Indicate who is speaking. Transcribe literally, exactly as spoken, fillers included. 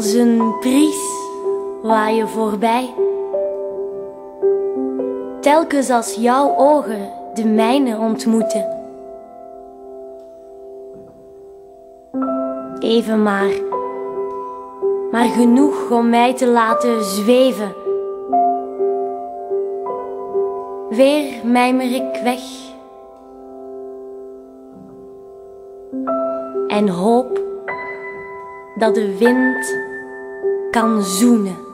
Speaker 1: Als een bries waai je voorbij, telkens als jouw ogen de mijne ontmoeten. Even maar, maar genoeg om mij te laten zweven. Weer mijmer ik weg en hoop dat de wind kan zoenen.